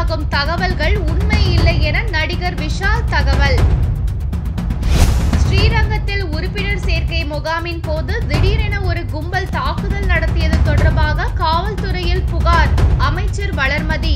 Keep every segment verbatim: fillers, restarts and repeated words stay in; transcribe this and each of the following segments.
வெளியாகும் தகவல்கள் உண்மை இல்லை என நடிகர் விஷால் தகவல். ஸ்ரீரங்கத்தில் உறுப்பினர் சேர்க்கை முகாமின் போது திடீரென ஒரு கும்பல் தாக்குதல் நடத்தியது தொடர்பாக காவல்துறையில் புகார். அமைச்சர் வளர்மதி.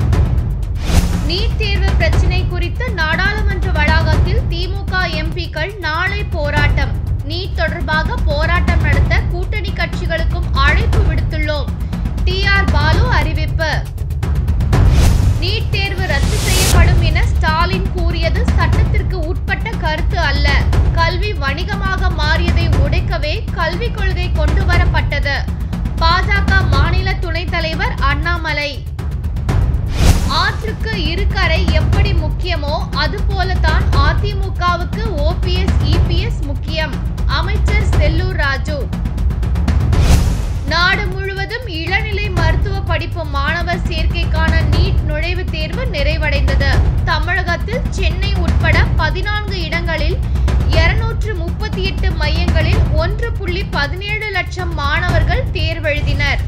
நீட் தேர்வு பிரச்சினை குறித்து நாடாளுமன்ற வளாகத்தில் திமுக எம்பிக்கள் நாளை போராட்டம். நீட் தொடர்பாக போராட்டம் நடத்த கூட்டணி கட்சிகளுக்கும் அழைப்பு விடுத்துள்ளோம். டி ஆர் பாலு அறிவிப்பு. நீட் தேர்வு ரத்து செய்யப்படும் என ஸ்டாலின் கூறியது சட்டத்திற்கு உட்பட்ட கருத்து அல்ல. கல்வி வணிகமாக மாறியதை உடைக்கவே கல்விக் கொள்கை கொண்டு வரப்பட்டது. பாஜக மாநில துணைத் தலைவர் அண்ணாமலை. ஆற்றுக்கு இருக்கரை எப்படி முக்கியமோ அதுபோலதான் அதிமுகவுக்கு ஓபிஎஸ் இபிஎஸ் முக்கியம். அமைச்சர் செல்லூர் ராஜு. நாடு முழுவதும் இளநிலை மருத்துவ படிப்பு மாணவர் சேர்க்கைக்கான நீட் நுழைவுத் தேர்வு நிறைவடைந்தது. தமிழகத்தில் சென்னை உட்பட பதினான்கு இடங்களில் இருநூற்று முப்பத்தி எட்டு மையங்களில் ஒன்று புள்ளி பதினேழு லட்சம் மாணவர்கள் தேர்வெழுதினர்.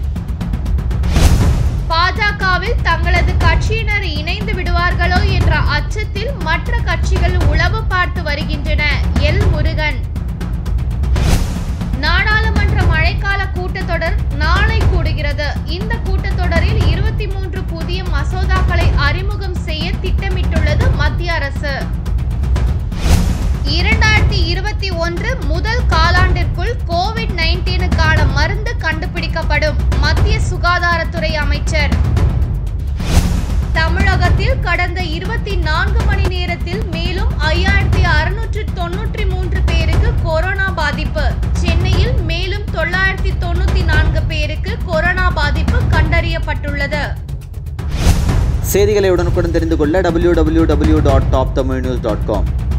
பாஜகவில் தங்களது கட்சியினர் இணைந்து விடுவார்களோ என்ற அச்சத்தில் மற்ற கட்சிகள் உளவு பார்த்து வருகின்றன. எல் முருகன். நாடாளுமன்ற மழைக்கால கூட்டத்தொடர் நாளை கூடுகிறது. இந்த கூட்டத்தொடரில் இருபத்தி மூன்று புதிய மசோதாக்களை அறிமுகம் செய்ய திட்டமிட்டுள்ளது மத்திய அரசு. இரண்டாயிரத்தி இருபத்தி ஒன்று முதல் காலாண்டிற்குள் கோவிட் பதினைந்துக்கான மருந்து கண்டுபிடிக்கப்படும். மத்திய சுகாதாரத்துறை அமைச்சர். தமிழகத்தில் கடந்த இருபத்தி நான்கு மணி நேரத்தில் மேலும் ஐயாயிரத்தி அறுநூற்று தொன்னூற்றி மூன்று பேருக்கு கொரோனா பாதிப்பு. சென்னையில் மேலும் தொள்ளாயிரத்தி தொண்ணூத்தி நான்கு பேருக்கு கொரோனா பாதிப்பு கண்டறியப்பட்டுள்ளது. செய்திகளை உடனுக்குடன் தெரிந்து கொள்ள W W W dot top Tamil news dot com